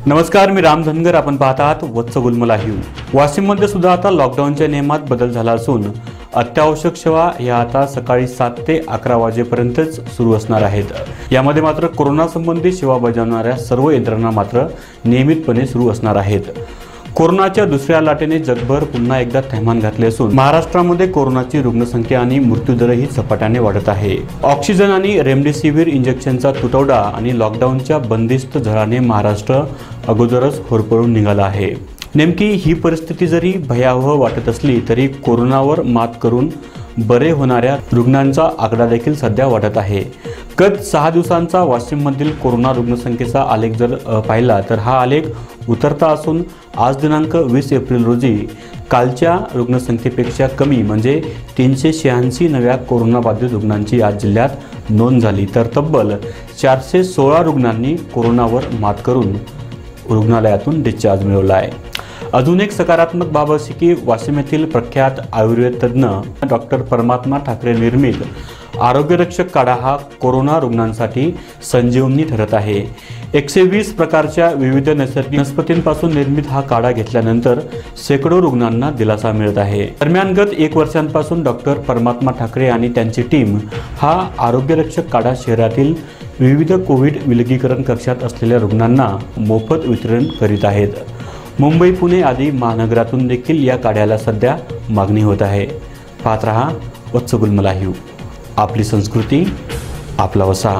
नमस्कार, मी राम धनगर. आपण पाहत आहात वत्स गुलमला लाईव्ह. वाशिममध्ये सुद्धा आता लॉकडाऊनच्या नियमात बदल झाला असून अत्यावश्यक सेवा ह्या आता सकाळी 7 ते 11 वाजेपर्यंतच सुरू असणार आहेत. यामध्ये मात्र कोरोना संबंधी सेवा बजावणाऱ्या सर्व यंत्रणा मात्र नियमितपणे सुरू असणार आहेत. कोरोनाच्या दुसऱ्या लाटेने जगभर पुन्हा एकदा थैमान घातले असून महाराष्ट्रामध्ये कोरोनाची रुग्णसंख्या आणि मृत्यूदरही झपाट्याने वाढत आहे. ऑक्सिजन आणि रेमडेसिवीर इंजेक्शनचा तुटवडा आणि लॉकडाऊनच्या बंदिस्त झळाने महाराष्ट्र अगोदरच होरपळून निघाला आहे. नेमकी ही परिस्थिती जरी भयावह वाटत असली तरी कोरोनावर मात करून बरे होणाऱ्या रुग्णांचा आकडा देखील सध्या वाढत आहे. गत 6 दिवसांचा वाशिममधील कोरोना रुग्णसंख्येचा आलेख जर पाहिला तर हा आलेख उतरता असून आज दिनांक 20 एप्रिल रोजी कालच्या रुग्णसंख्येपेक्षा कमी म्हणजे 386 नव्या कोरोनाबाधित रुग्णांची आज जिल्ह्यात नोंद झाली. तर तब्बल 416 रुग्णांनी कोरोनावर मात करून रुग्णालयातून डिस्चार्ज मिळवला आहे. अजून एक सकारात्मक बाब अशी की वाशिम येथील प्रख्यात आयुर्वेद तज्ज्ञ डॉक्टर परमात्मा ठाकरे निर्मित आरोग्यरक्षक काढा हा कोरोना रुग्णांसाठी संजीवनी ठरत आहे. 120 प्रकारच्या विविध नैसर्गिक वनस्पतींपासून निर्मित हा काढा घेतल्यानंतर शेकडो रुग्णांना दिलासा मिळत आहे. दरम्यान गत 1 वर्षांपासून डॉक्टर परमात्मा ठाकरे आणि त्यांची टीम हा आरोग्यरक्षक काढा शहरातील विविध कोविड विलगीकरण कक्षात असलेल्या रुग्णांना मोफत वितरण करीत आहेत. मुंबई, पुणे आदी महानगरातून देखील या काढ्याला सध्या मागणी होत आहे. पाहत रहा वत्स गुलमला लाईव्ह. आपली संस्कृती, आपला वसा.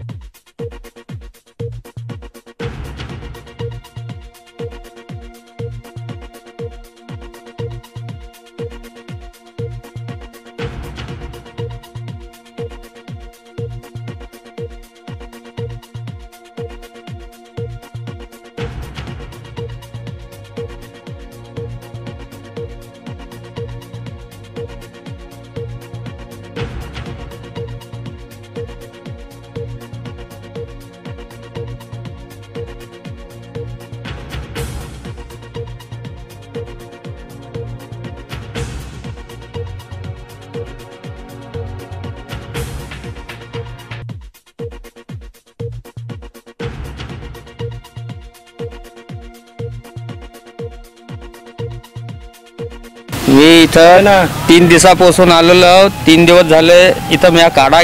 मी इथं 3 दिवसापासून आलेलो आहोत. 3 दिवस झाले इथं मी काढा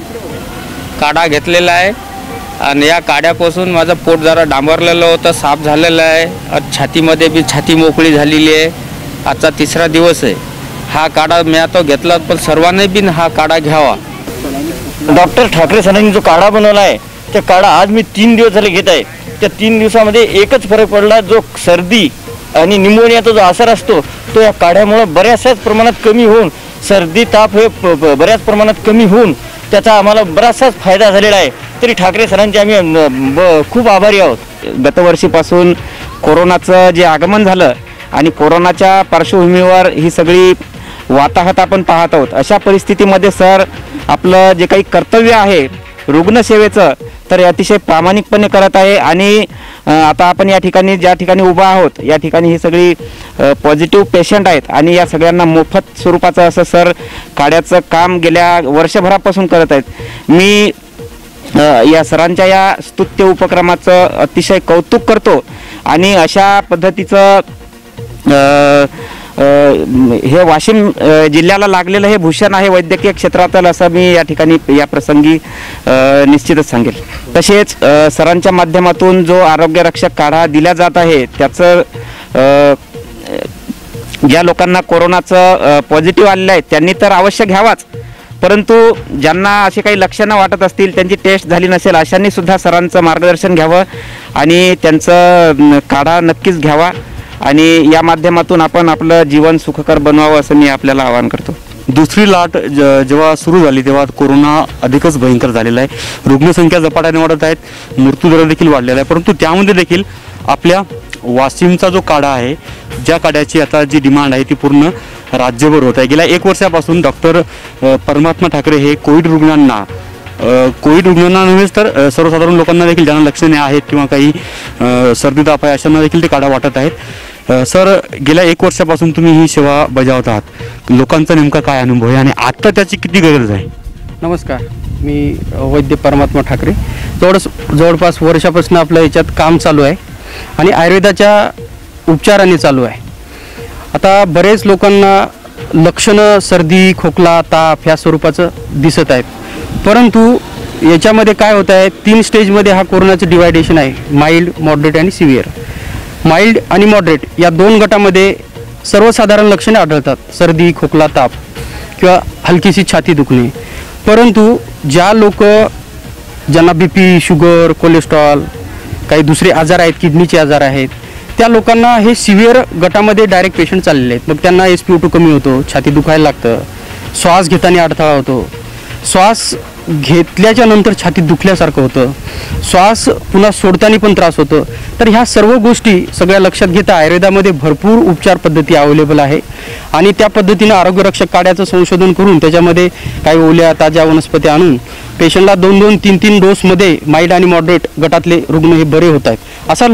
काढा घेतलेला आहे आणि या काढ्यापासून माझं पोट जरा डांबरलेलं होतं, साफ झालेलं आहे. छातीमध्ये बी छाती मोकळी झालेली आहे. आजचा 3रा दिवस आहे. हा काढा मी आता घेतला, पण सर्वांनी बी हा काढा घ्यावा. डॉक्टर ठाकरे सरांनी जो काढा बनवला आहे ते काढा आज मी 3 दिवस झाले घेत आहे. त्या 3 दिवसामध्ये एकच फरक पडला, जो सर्दी आणि निमोनियाचा जो आजार असतो तो या काढ्यामुळे बऱ्याचशाच प्रमाणात कमी होऊन सर्दी ताप हे बऱ्याच प्रमाणात कमी होऊन त्याचा आम्हाला बराचसाच फायदा झालेला आहे. तरी ठाकरे सरांचे आम्ही खूप आभारी आहोत. गतवर्षीपासून कोरोनाचं जे आगमन झालं आणि कोरोनाच्या पार्श्वभूमीवर ही सगळी वाताहत आपण पाहत आहोत. अशा परिस्थितीमध्ये सर आपलं जे काही कर्तव्य आहे रुग्णसेवेचं तर अतिशय प्रामाणिकपणे करत आहे. आणि आता आपण या ठिकाणी ज्या ठिकाणी उभा आहोत या ठिकाणी ही सगळी पॉझिटिव्ह पेशंट आहेत आणि या सगळ्यांना मोफत स्वरूपाचं असं सर काढ्याचं काम गेल्या वर्षभरापासून करत आहेत. मी या सरांच्या या स्तुत्य उपक्रमाचं अतिशय कौतुक करतो. आणि अशा पद्धतीचं हे वाशिम जिल्ह्याला लागलेलं हे भूषण आहे वैद्यकीय क्षेत्रातील, असं मी या ठिकाणी या प्रसंगी निश्चितच सांगेल. तसेच सरांच्या माध्यमातून जो आरोग्यरक्षक काढा दिला जात आहे त्याचं ज्या लोकांना कोरोनाचं पॉझिटिव्ह आलेलं आहे त्यांनी तर अवश्य घ्यावाच, परंतु ज्यांना असे काही लक्षणं वाटत असतील, त्यांची टेस्ट झाली नसेल, अशांनी सुद्धा सरांचं मार्गदर्शन घ्यावं आणि त्यांचं काढा नक्कीच घ्यावा आणि या माध्यमातून आपण आपलं जीवन सुखकर बनवावं असं मी आपल्याला आवाहन करतो. दुसरी लाट जेव्हा सुरू झाली तेव्हा कोरोना अधिकच भयंकर झालेला आहे. रुग्णसंख्या झपाट्याने वाढत आहेत, मृत्यूदर देखील वाढलेला आहे. परंतु त्यामध्ये देखील आपल्या वाशिमचा जो काढा आहे, ज्या काढ्याची आता जी डिमांड आहे ती पूर्ण राज्यभर होत आहे. गेल्या 1 वर्षापासून डॉक्टर परमात्मा ठाकरे हे कोविड रुग्णांना नव्हेच तर सर्वसाधारण लोकांना देखील ज्यांना लक्षणे आहेत किंवा काही सर्दी ताप आहे अशांना देखील ते काढा वाटत आहेत. सर, गेल्या 1 वर्षापासून तुम्ही ही सेवा बजावत आहात. लोकांचा नेमका काय अनुभव आहे आणि आता त्याची किती गरज आहे? नमस्कार, मी वैद्य परमात्मा ठाकरे. जवळपास वर्षापासून आपल्या याच्यात काम चालू आहे. आणि आयुर्वेदाच्या उपचाराने चालू आहे. आता बरेच लोकांना लक्षणं सर्दी, खोकला, ताप ह्या स्वरूपाचं दिसत आहेत, परंतु याच्यामध्ये काय होत आहे, 3 स्टेजमध्ये हा कोरोनाचं डिवायडेशन आहे, माइल्ड, मॉडरेट आणि सिव्हिअर. माइल्ड आणि मॉडरेट या 2 गटामध्ये सर्वसाधारण लक्षणे आढळतात, सर्दी, खोकला, ताप किंवा हलकीशी छाती दुखणे. परंतु ज्यांना BP, शुगर, कोलेस्ट्रॉल, काही दुसरे आजार आहेत, किडनीचे आजार आहेत, त्या लोकांना हे सिव्हिअर गटामध्ये डायरेक्ट पेशंट चाललेले आहेत. मग त्यांना SpO2 कमी होतो, छाती दुखायला लागतं, श्वास घेताना अडथळा होतो, श्वास घेतल्याच्या नंतर छातीत दुखल्यासारखं होतं, श्वास पुन्हा सोडताना पण त्रास होतो. तर ह्या सर्व गोष्टी सगळ्या लक्षात घेता आयुर्वेदामध्ये भरपूर उपचार पद्धती अवेलेबल आहे आणि त्या पद्धतीनं आरोग्यरक्षक काड्याचं संशोधन करून त्याच्यामध्ये काही ओल्या ताज्या वनस्पती आणून पेशंटला 2-2, 3-3 डोसमध्ये माइल्ड आणि मॉडरेट गटातले रुग्ण हे बरे होत आहेत. असा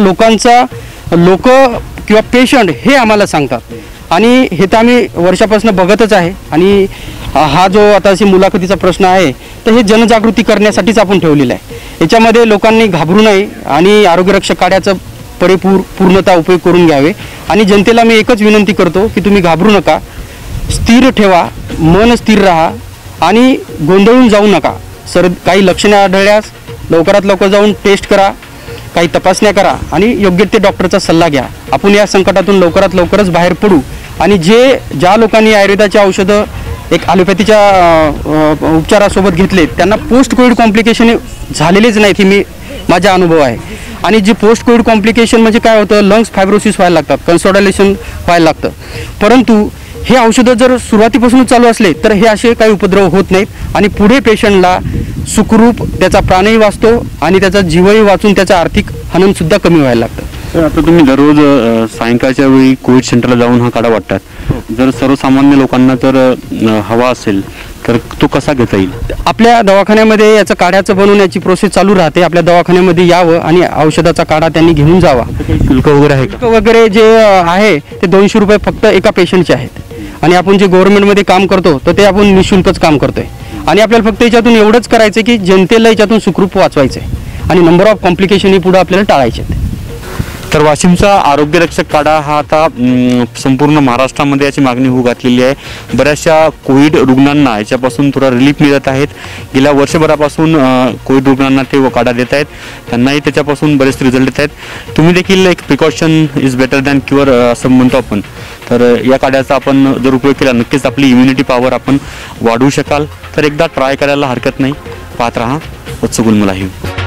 लोक किंवा पेशंट हे आम्हाला सांगतात आणि हे तर आम्ही वर्षापासून बघतच आहे. आणि हा जो आता अशी मुलाखतीचा प्रश्न आहे तर हे जनजागृती करण्यासाठीच आपण ठेवलेला आहे. याच्यामध्ये लोकांनी घाबरू नये आणि आरोग्यरक्षक काड्याचं पूर्णतः उपयोग करून घ्यावे. आणि जनतेला मी एकच विनंती करतो की तुम्ही घाबरू नका, स्थिर ठेवा, मन स्थिर राहा आणि गोंधळून जाऊ नका. काही लक्षणे आढळल्यास लवकरात लवकर जाऊन टेस्ट करा, काही तपासण्या करा आणि योग्य ते डॉक्टरचा सल्ला घ्या. आपण या संकटातून लवकरात लवकरच बाहेर पडू. आणि ज्या लोकांनी आयुर्वेदाची औषधं एक ॲलोपॅथीच्या उपचारासोबत घेतले त्यांना पोस्ट कोविड कॉम्प्लिकेशन झालेलेच नाहीत, ही माझा अनुभव आहे. आणि जे पोस्ट कोविड कॉम्प्लिकेशन म्हणजे काय होतं, लंग्स फायब्रोसिस व्हायला लागतात, कन्सॉलिडेशन व्हायला लागतं. परंतु हे औषधं जर सुरुवातीपासूनच चालू असले तर हे असे काही उपद्रव होत नाहीत आणि पुढे पेशंटला सुखरूप त्याचा प्राणही वाचतो आणि त्याचा जीवही वाचून त्याचं आर्थिक हननसुद्धा कमी व्हायला लागतं. तर आता तुम्ही दररोज सायंकाळच्या वेळी कोविड सेंटरला जाऊन हा काढा वाटतात. जर सर्वसामान्य लोकांना जर हवा असेल तर तो कसा घेता येईल? आपल्या दवाखान्यामध्ये याचं काढ्याचं बनवण्याची प्रोसेस चालू राहते. आपल्या दवाखान्यामध्ये यावं आणि औषधाचा काढा त्यांनी घेऊन जावा. शुल्क वगैरे आहे शुल्क वगैरे जे आहे ते 200 रुपये फक्त एका पेशंटचे आहेत. आणि आपण जे गव्हर्नमेंटमध्ये काम करतो तर ते आपण निःशुल्कच काम करतोय. आणि आपल्याला फक्त याच्यातून एवढंच करायचं की जनतेला याच्यातून सुखरूप वाचवायचं आहे आणि नंबर ऑफ कॉम्प्लिकेशन ही पुढे आपल्याला टाळायचे आहेत. तर वाशिमचा आरोग्यरक्षक काढा हा आता संपूर्ण महाराष्ट्रामध्ये याची मागणी होऊ घातलेली आहे. बऱ्याचशा कोविड रुग्णांना याच्यापासून थोडा रिलीफ मिळत आहेत. गेल्या वर्षभरापासून कोविड रुग्णांना ते काढा देत आहेत, त्यांनाही त्याच्यापासून बरेच रिझल्ट येत आहेत. तुम्ही देखील एक precaution is better than cure असं म्हणतो आपण. तर या काढ्याचा आपण जर उपयोग केला नक्कीच आपली इम्युनिटी पॉवर आपण वाढवू शकाल. तर एकदा ट्राय करायला हरकत नाही. पाहत राहा वत्स गुलमल लाईव्ह.